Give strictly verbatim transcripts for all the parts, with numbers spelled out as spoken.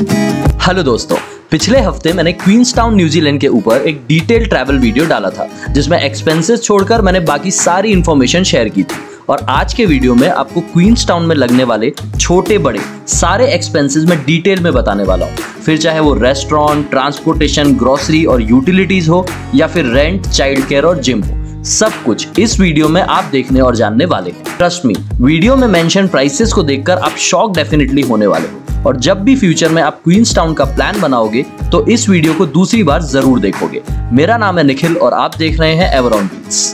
Hello दोस्तों, पिछले हफ्ते मैंने क्वींसटाउन न्यूजीलैंड के ऊपर एक डिटेल ट्रैवल वीडियो डाला था जिसमें एक्सपेंसेस छोड़कर मैंने बाकी सारी इंफॉर्मेशन शेयर की थी। और आज के वीडियो में आपको क्वींसटाउन में लगने वाले छोटे बड़े सारे एक्सपेंसेस में डिटेल में बताने वाला हूँ। फिर चाहे वो रेस्टोरेंट, ट्रांसपोर्टेशन, ग्रोसरी और यूटिलिटीज हो या फिर रेंट, चाइल्ड केयर और जिम हो, सब कुछ इस वीडियो में आप देखने और जानने वाले हैं। ट्रस्ट मी, वीडियो में मेंशन प्राइसेस को देखकर आप शॉक डेफिनेटली होने वाले हो। और जब भी फ्यूचर में आप क्वींसटाउन का प्लान बनाओगे तो इस वीडियो को दूसरी बार जरूर देखोगे। मेरा नाम है निखिल और आप देख रहे हैं एवर ऑन व्हील्स।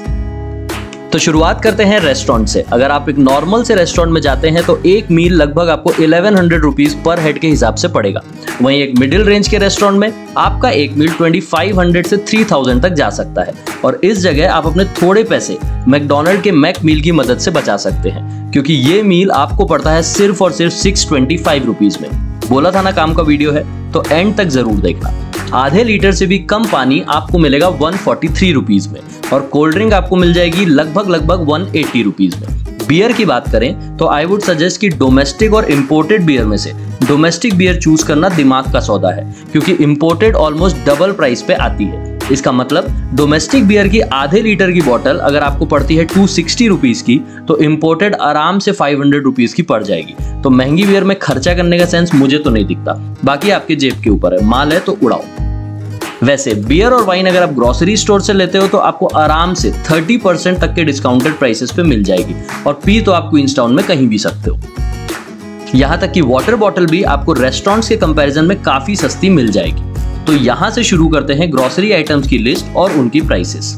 तो शुरुआत करते हैं रेस्टोरेंट से। अगर आप एक नॉर्मल से रेस्टोरेंट में जाते हैं तो एक मील लगभग आपको ग्यारह सौ रुपीस पर हेड के हिसाब से पड़ेगा। वहीं एक मिडिल रेंज के रेस्टोरेंट में आपका एक मील पच्चीस सौ से तीन हज़ार तक जा सकता है। और इस जगह आप अपने थोड़े पैसे मैकडॉनल्ड के मैक मील की मदद से बचा सकते हैं, क्योंकि ये मील आपको पड़ता है सिर्फ और सिर्फ छह सौ पच्चीस रुपीस में। बोला था ना काम का वीडियो है, तो एंड तक जरूर देखना। आधे लीटर से भी कम पानी आपको मिलेगा एक सौ तैंतालीस रुपीस में और कोल्ड ड्रिंक आपको मिल जाएगी लगभग लगभग एक सौ अस्सी रुपीस में। बियर की बात करें तो आई वुड सजेस्ट कि डोमेस्टिक और इंपोर्टेड बियर में से डोमेस्टिक बियर चूज करना दिमाग का सौदा है, क्योंकि इंपोर्टेड ऑलमोस्ट डबल प्राइस पे आती है। इसका मतलब डोमेस्टिक बियर की आधे लीटर की बोतल अगर आपको पड़ती है दो सौ साठ रुपीस की, तो इंपोर्टेड आराम से पाँच सौ रुपीस की पड़ जाएगी। तो महंगी बियर में खर्चा करने का सेंस मुझे तो नहीं दिखता, बाकी आपके जेब के ऊपर है, माल है तो उड़ाओ। वैसे बियर और वाइन अगर आप ग्रोसरी स्टोर से लेते हो तो आपको आराम से तीस परसेंट तक के डिस्काउंटेड प्राइसेस पे मिल जाएगी, और पी तो आप क्वींसटाउन में कहीं भी सकते हो। यहाँ तक कि वाटर बॉटल भी आपको रेस्टोरेंट्स के कंपैरिजन में काफी सस्ती मिल जाएगी। तो यहाँ से शुरू करते हैं ग्रोसरी आइटम्स की लिस्ट और उनकी प्राइसेस।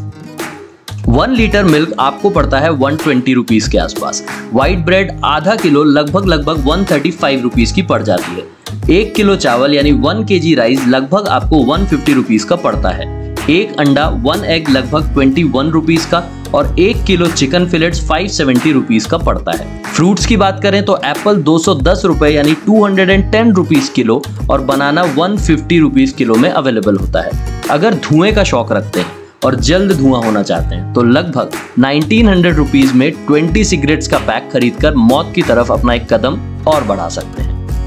वन लीटर मिल्क आपको पड़ता है एक सौ बीस रुपीस के आसपास। व्हाइट ब्रेड आधा किलो लगभग लगभग एक सौ पैंतीस रुपीस की पड़ जाती है। एक किलो चावल यानी वन केजी राइस लगभग आपको एक सौ पचास रुपीस का पड़ता है। एक अंडा वन एग लगभग इक्कीस रुपीस का और एक किलो चिकन फिलेट्स पाँच सौ सत्तर रुपीस का पड़ता है। फ्रूट्स की बात करें तो एप्पल दो सौ दस रुपए यानी दो सौ दस रुपीस किलो और बनाना एक सौ पचास रुपीस किलो में अवेलेबल होता है। अगर धुएं का शौक रखते हैं और जल्द धुआं होना चाहते हैं तो लगभग उन्नीस सौ रुपीस में बीस सिगरेट्स का पैक खरीदकर मौत की तरफ अपना एक कदम और बढ़ा सकते हैं।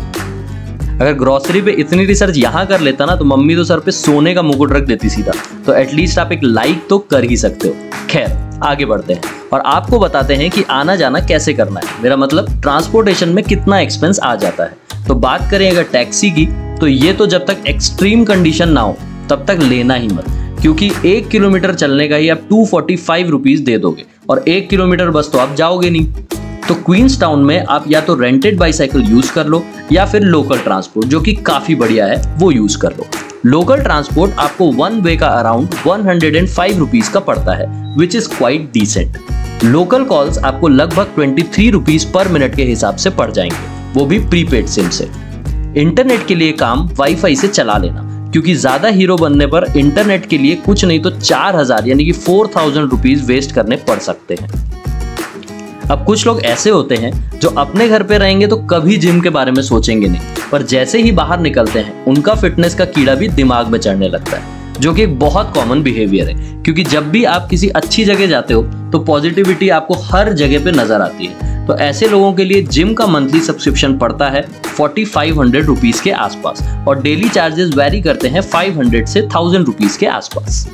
अगर ग्रोसरी पे इतनी रिसर्च यहाँ कर लेता ना तो मम्मी तो सर पे सोने का मुकुट रख देती सीधा। तो एटलीस्ट आप एक लाइक तो कर ही सकते हो। खैर, आगे बढ़ते हैं और आपको बताते हैं कि आना जाना कैसे करना है। मेरा मतलब ट्रांसपोर्टेशन में कितना एक्सपेंस आ जाता है। तो बात करें अगर टैक्सी की, तो ये तो जब तक एक्सट्रीम कंडीशन ना हो तब तक लेना ही मत, क्योंकि एक किलोमीटर चलने का ही आप दो सौ पैंतालीस रुपीस दे दोगे और एक किलोमीटर बस तो आप जाओगे नहीं। तो क्वींसटाउन में आप या तो रेंटेड बाइसाइकिल यूज कर लो या फिर लोकल ट्रांसपोर्ट, जो कि काफी बढ़िया है, वो यूज कर लो। लोकल ट्रांसपोर्ट आपको वन वे का अराउंड एक सौ पाँच रुपीस का पड़ता है, which is quite decent. Local calls आपको लगभग तेईस रुपीस पर मिनट के हिसाब से पड़ जाएंगे, वो भी प्रीपेड सिम से। इंटरनेट के लिए काम वाईफाई से चला लेना, क्योंकि ज्यादा हीरो बनने पर इंटरनेट के लिए कुछ नहीं तो चार हजार यानी कि फोर थाउजेंड रुपीज वेस्ट करने पड़ सकते हैं। अब कुछ लोग ऐसे होते हैं जो अपने घर पे रहेंगे तो कभी जिम के बारे में सोचेंगे नहीं, पर जैसे ही बाहर निकलते हैं उनका फिटनेस का कीड़ा भी दिमाग में चढ़ने लगता है, जो कि एक बहुत कॉमन बिहेवियर है। क्योंकि जब भी आप किसी अच्छी जगह जाते हो तो पॉजिटिविटी आपको हर जगह पे नजर आती है। तो ऐसे लोगों के लिए जिम का मंथली सब्सक्रिप्शन पड़ता है फोर्टी फाइव हंड्रेड रुपीज के आसपास और डेली चार्जेस वेरी करते हैं फाइव हंड्रेड से थाउजेंड रुपीज के आसपास।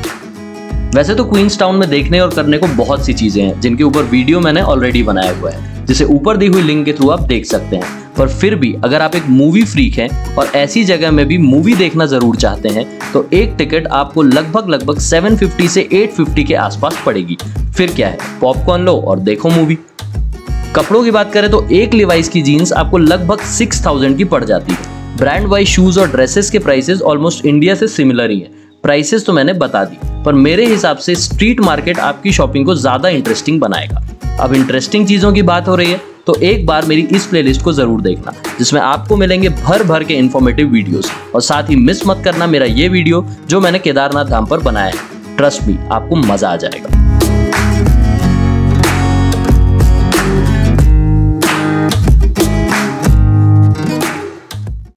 वैसे तो क्वींसटाउन में देखने और करने को बहुत सी चीजें हैं जिनके ऊपर वीडियो मैंने ऑलरेडी बनाया हुआ है, जिसे ऊपर दी हुई लिंक के थ्रू आप देख सकते हैं। पर फिर भी अगर आप एक मूवी फ्रीक हैं और ऐसी जगह में भी मूवी देखना जरूर चाहते हैं तो एक टिकट आपको लगभग लगभग सात सौ पचास से आठ सौ पचास के आसपास पड़ेगी। फिर क्या है, पॉपकॉर्न लो और देखो मूवी। कपड़ों की बात करें तो एक लिवाइस की जीन्स आपको लगभग छह हज़ार की पड़ जाती है। ब्रांड वाइज शूज और ड्रेसेस के प्राइसेस ऑलमोस्ट इंडिया से सिमिलर ही है। प्राइसेस तो मैंने बता दी, पर मेरे हिसाब से स्ट्रीट मार्केट आपकी शॉपिंग को ज्यादा इंटरेस्टिंग बनाएगा। अब इंटरेस्टिंग चीजों की बात हो रही है तो एक बार मेरी इस प्लेलिस्ट को जरूर देखना, जिसमें आपको मिलेंगे भर भर के इन्फॉर्मेटिव वीडियोस। और साथ ही मिस मत करना मेरा ये वीडियो जो मैंने केदारनाथ धाम पर बनाया है। ट्रस्ट मी, आपको मजा आ जाएगा।